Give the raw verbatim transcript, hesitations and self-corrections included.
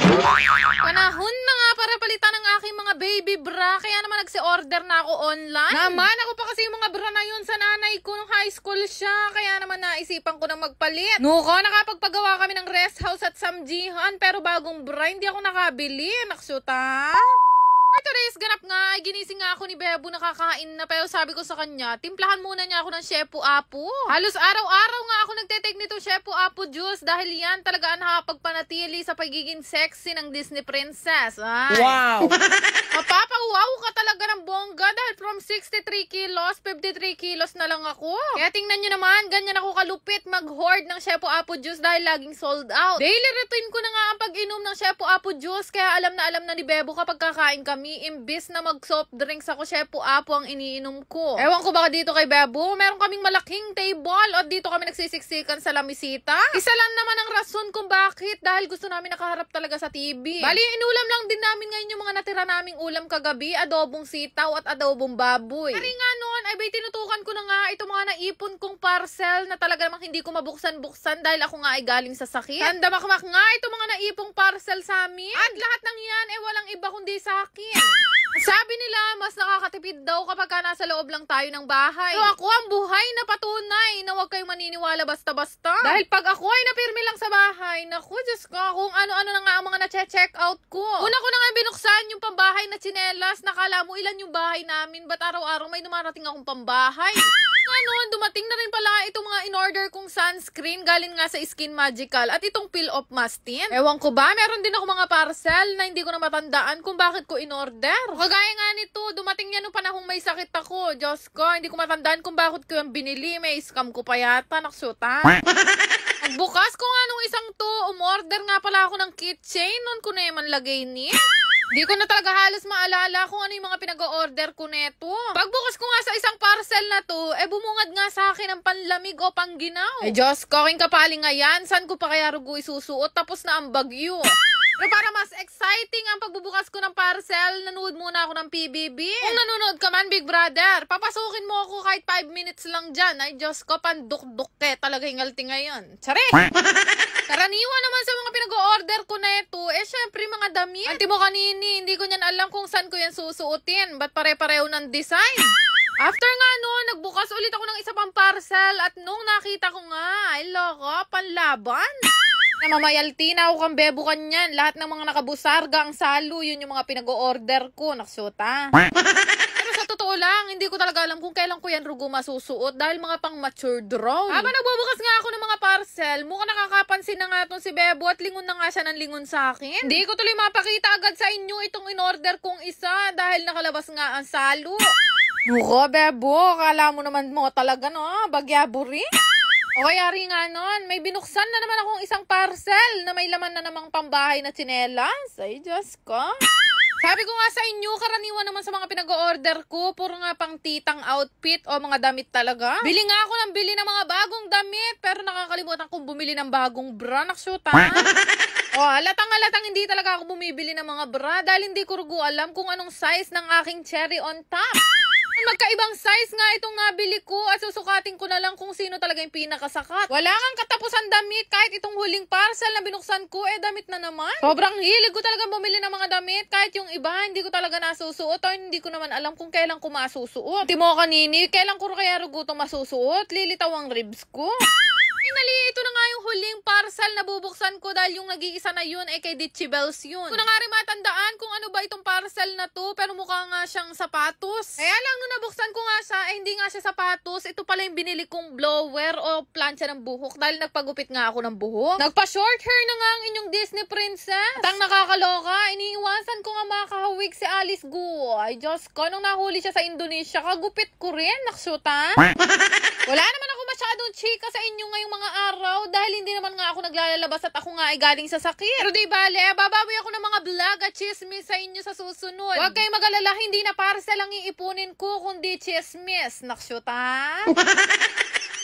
Panahon na nga para palitan ang aking mga baby bra. Kaya naman nagsi-order na ako online. Naman, ako pa kasi yung mga bra na yun sa nanay ko nung high school siya. Kaya naman naisipan ko na magpalit. Nuko, nakapagpagawa kami ng rest house at samjihan. Pero bagong bra, hindi ako nakabili. Naksyuta. Ito days, ganap nga, ay ginising nga ako ni Bebo nakakain na, pero sabi ko sa kanya, timplahan muna niya ako ng Shepu Apu. Halos araw-araw nga ako nagtetake nito Shepu Apu juice dahil yan talaga ang nakapagpanatili sa pagiging sexy ng Disney princess. Ay. Wow! Mapapawaw ka talaga ng bongga dahil from sixty-three kilos, fifty-three kilos na lang ako. Kaya tingnan nyo naman, ganyan ako kalupit mag-hoard ng Shepu Apu juice dahil laging sold out. Daily routine ko na nga ang pag-inom ng Shepu Apu juice, kaya alam na alam na ni Bebo kapag kakain kami, imbis na mag-soft drinks ako, Shepu Apu ang iniinom ko. Ewan ko baka dito kay Bebo, meron kaming malaking table at dito kami nagsisiksikan sa lamisita. Isa lang naman ang rason kung bakit, dahil gusto namin nakaharap talaga sa T V. Bali, inulam lang din namin ngayon yung mga natira naming ulam kagabi, adobong sitaw at adobong baboy. Kari nga noon, ay bay tinutukan ko na nga itong mga naipon kong parcel na talaga namang hindi ko mabuksan-buksan dahil ako nga ay galing sa sakit. Tandamakmak nga itong mga naipong parcel sa amin. At lahat ng yan, eh walang iba kundi sa akin. Sabi nila, mas nakakatipid daw kapag ka nasa loob lang tayo ng bahay. So ako ang buhay na patunay na huwag kayong maniniwala basta-basta. Dahil pag ako ay napirmi lang sa bahay, naku, Diyos ko, kung ano-ano na nga ang mga na-check out ko. Una ko na nga binuksan yung pambahay na tsinelas. Nakala mo ilan yung bahay namin, ba't araw-araw may dumarating akong pambahay? Ano, dumating na rin pala itong mga in-order kong sunscreen galing nga sa Skin Magical at itong Peel Off Mastin. Ewan ko ba, meron din ako mga parcel na hindi ko na matandaan kung bakit ko in-order. Kagaya nga nito, dumating yan nung panahong may sakit ako. Diyos ko, hindi ko matandaan kung bakit ko yung binili. May scam ko pa yata, naksuta. Pagbukas ko nga nung isang to, umorder nga pala ako ng keychain. Noon ko na yung lagay ni. Di ko na talaga halos maalala kung ano yung mga pinag-o-order ko neto. Pagbukas ko nga sa isang parcel na to, eh bumungad nga sa akin ang panlamig o pangginaw. Eh Diyos ko, aking kapaling nga yan. Saan ko pa kaya rugo isusuot? Tapos na ang bagyo. Pero para mas exciting ang pagbubukas ko ng parcel, nanood muna ako ng P B B. Kung nanonood ka man, Big Brother, papasukin mo ako kahit five minutes lang dyan. Ay Diyos ko, panduk-duk eh. Talaga hingalti ngayon. Tsari! Karaniwan naman sa mga pinag-o-order ko na ito, eh syempre mga damit. Anti mo kanini, hindi ko niyan alam kung saan ko yan susuotin. Ba't pare-pareho ng design? After nga noon, nagbukas ulit ako ng isa pang parcel at nung nakita ko nga, ay loko, panlaban. Namamayalti na ako kang Bebo kanyan. Lahat ng mga nakabusarga ang salo, yun yung mga pinag-o-order ko. Naksuta. Pero sa totoo lang, hindi ko talaga alam kung kailan ko yan rugo masusuot dahil mga pang mature drone. Habang nagbubukas nga ako ng mga parcel, mukhang nakakapansin na nga itong si Bebo at lingon na nga siya ng lingon sa akin. Hindi ko tuloy mapakita agad sa inyo itong in-order kong isa dahil nakalabas nga ang salo. Nuko, Bebo, kala mo naman mo talaga no, bagyaburi. O kaya rin nga nun, may binuksan na naman akong isang parcel na may laman na namang pambahay na tsinelas. Ay, Diyos ko. Sabi ko nga sa inyo, karaniwan naman sa mga pinag-o-order ko, puro nga pang titang outfit o mga damit talaga. Bili nga ako ng bili ng mga bagong damit, pero nakakalimutan kong bumili ng bagong bra. Naksyuta. O, halatang-halatang hindi talaga ako bumibili ng mga bra dahil hindi ko rugo alam kung anong size ng aking cherry on top. Magkaibang size nga itong nabili ko at susukatin ko na lang kung sino talaga yung pinakasakat. Wala kang katapusan damit kahit itong huling parcel na binuksan ko, eh damit na naman. Sobrang hilig ko talaga bumili ng mga damit kahit yung iba hindi ko talaga nasusuot o hindi ko naman alam kung kailan ko masusuot. Di mo kanini, kailan ko kaya rugo itong masusuot? Lilitaw ang ribs ko. Finally, ito na nga yung huling parcel na bubuksan ko dahil yung nag-iisa na yun ay kay Ditchy Bells yun. Kung na nga rin matandaan kung ano ba itong parcel na to, pero mukha nga siyang sapatos. Kaya lang nung nabuksan ko nga siya, eh hindi nga siya sapatos. Ito pala yung binili kong blower o plancha ng buhok dahil nagpagupit nga ako ng buhok. Nagpa-short hair na nga ang inyong Disney princess. At ang nakakaloka, iniiwasan ko nga makakahawig si Alice Guo. Ay Diyos ko, nung nahuli siya sa Indonesia, kagupit ko rin. Naksuta. Wala naman ako masyadong chika sa inyo ngayong mga araw dahil hindi naman nga ako naglalabas at ako nga ay galing sa sakit. Pero di bale, babawi ako ng mga vlog at chismis sa inyo sa susunod. Huwag kayong mag-alala, hindi na parcel ang iipunin ko kundi chismis. Naksyuta.